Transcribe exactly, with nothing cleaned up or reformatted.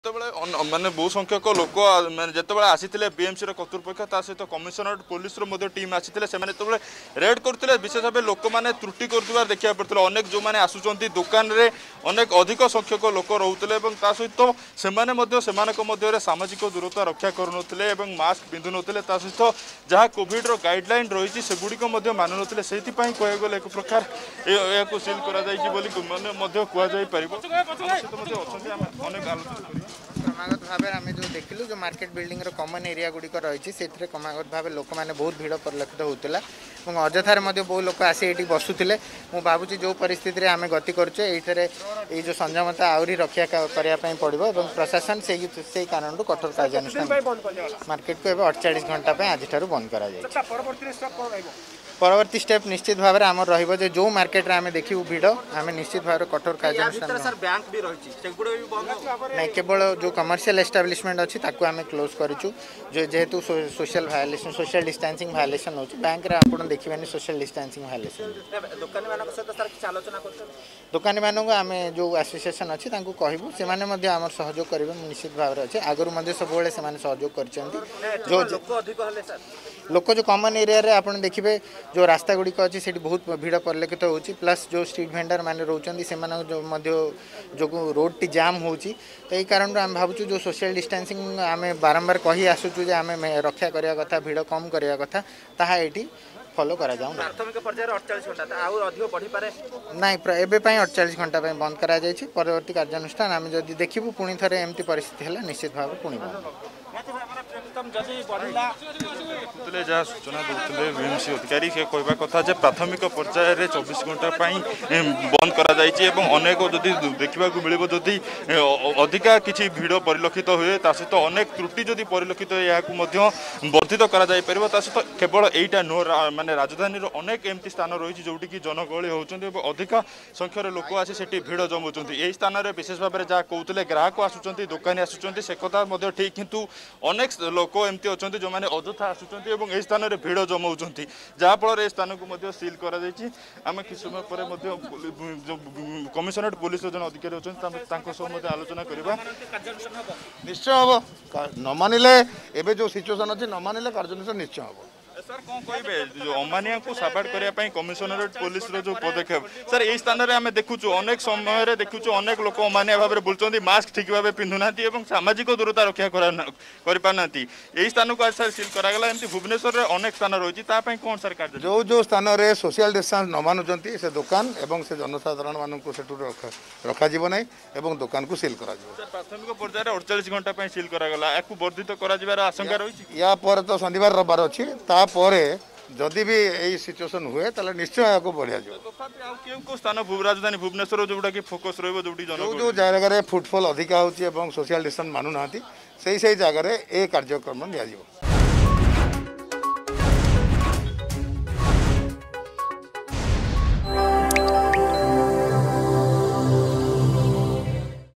ଯେତେବେଳେ ମାନେ ବହୁ ସଂଖ୍ୟକ ଲୋକ ମାନେ ଯେତେବେଳେ ଆସିଥିଲେ ବିଏମସି ର କର୍ତ୍ତୃପକ୍ଷ ତା ସହିତ କମିଶନରେଟ ପୁଲିସ ର ମଧ୍ୟ टीम ଆସିଥିଲେ ସେମାନେ ଯେତେବେଳେ ରେଡ୍ କରୁଥିଲେ ବିଶେଷ ଭାବେ ଲୋକମାନେ ତ୍ରୁଟି କରୁଥିବାର ଦେଖିବାକୁ ପଡୁଥିଲା ଅନେକ ଯେଉଁମାନେ ଆସୁଛନ୍ତି ଦୋକାନରେ ଅନେକ ଅଧିକ ସଂଖ୍ୟକ ଲୋକ ରହୁଥିଲେ ଏବଂ ତା ସହିତ ସେମାନେ ମଧ୍ୟ ସେମାନଙ୍କ ମଧ୍ୟରେ ସାମାଜିକ ଦୂରତା ରକ୍ଷା କରୁନଥିଲେ ଏବଂ ମାସ୍କ ପିନ୍ଧୁ ନଥିଲେ ତା ସହିତ ଯାହା କୋଭିଡ ର ଗାଇଡଲାଇନ ରହିଛି ସେଗୁଡ଼ିକ ମଧ୍ୟ ମାନୁନଥିଲେ ସେଇଥିପାଇଁ କହିବାକୁ ଗଲେ ଏକ ପ୍ରକାର ଏହାକୁ ସିଲ୍ କରାଯାଇଛି ବୋଲି ମାନେ ମଧ୍ୟ କୁହାଯାଇ ପାରିବ ଅନେକ ଆଲୋଚନା क्रमागत भाव आम जो देखिलु जो मार्केट बिल्डिंग कमन एरिया गुड़िक रही से क्रमागत भाव लोक मैंने बहुत भीड़ परिलक्षित होता और अजथार बहुत लोक आसी ये बसुले मुझे भावुँ जो परिस्थिति आम गति करुचे ये जो संयमता आहरी रक्षा करने पड़ो और प्रशासन से कारण कठोर कार्यानुष्ठान मार्केट को अड़चाश घंटा आज बंद कर परवर्ती स्टेप निश्चित भाव में आम रो जो मार्केट आम देखू भिड़ आम निश्चित भाव में कठोर कार्यानुष्ठान नहीं केवल जो कमर्शियल एस्टाब्लिशमेंट अच्छी आम क्लोज करूँ जो जेहेतु social violation social distancing violation हो बैंक रे आप देखिए सोशल डिस्टेंसिंग वायलेसन दुकानी मानक आम जो एसोसिएशन अच्छी कहूँ से आम सहयोग करेंगे निश्चित भाव में अच्छे आगुरी सब सहयोग कर जो लोक जो कमन एरिया रे आप देखिए जो रास्ता गुड़िक अच्छी से बहुत भीड़ परिलक्षित हो प्लस जो स्ट्रीट भेंडर मैंने रोचे से जो रोड टी जाम हो तो यही कारण आम भावुँ जो सोशल डिस्टेंसिंग आम बारंबार कही आसुचु आम रक्षा करने कथा भीड़ कम करने कथा ताहा एटी फॉलो करा जाऊँ प्राथमिक पर्यायर अड़तालीस घंटा आउ अधिक बढ़ी पारे नाई एवं अड़तालीस घंटा बंद करा जायछि परवर्ती कार्यानुष्ठान आम जदि देखिबु पुणी थरे एमती परिस्थिति है निश्चित भाव पुणी जहाँ सूचना दूसरे बीएमसी अधिकारी से कहवा कथा जे प्राथमिक पर्यायर चौबीस घंटा बंद करा जायछि एवं अनेक जदि देखा मिल जदि अधिका किसी भिड़ परिलक्षित हुए सहित अनेक त्रुटि जदि परिलक्षित हुए वर्धित करा जाय परिबो ता सहित केवल एटा नो माने राजधानी अनेक एमती स्थान रही जोटी की जनगहली होती अधिका संख्यार लोक आसी से भिड़ जमाउं यही स्थान में विशेष भाव में जहाँ कहते ग्राहक आसुँच दुकानी आसुँच से कथा ठीक किंतु अनेक लोक एमती अच्छा जो मैंने अजथा आसुँच यही स्थान में भिड़ जमाउं जहाँफल ए स्थान को सिल कर आम कि समय पर कमिशनरेट पुलिस जो अधिकारी अच्छा आलोचना करवा निश्चय हम न मानिले एबे जो सिचुएशन अच्छी न मानिले कार्यानुष्ठान निश्चय हम सर कौन कहे जो अमानिया को साबाड़ करने कमिशनरेट पुलिस रो जो पदक्षेप सर यही स्थान में आम देखु अनेक समय देखु अनेक लोक अमानिया भाव में बुलूँ मास्क ठीक भाव पिंधुना सामाजिक दूरता रक्षा करना यही स्थान को आज सर सिल करागला एमती भुवनेश्वर में अनेक स्थान रही कौन सर कार्य जो जो स्थान में सोशल डिस्टेंस न मानुंट से दुकान एवं से जनसाधारण मानक रखा ना और दुकान को सिल कर प्राथमिक पर्यायर अड़तालीस घंटा सिल करागला या वर्धित कर आशंका रही या तो शनिवार रविवार अच्छी जदि भी यही सिचुएशन हुए ताले निश्चय या बढ़िया जो स्थान राजधानी भुवनेश्वर जोटा कि फोकस रही जो जो जगह फुटफॉल अधिका होची सोशल डिस्टेंस मानु ना से जगह ए कार्यक्रम दिया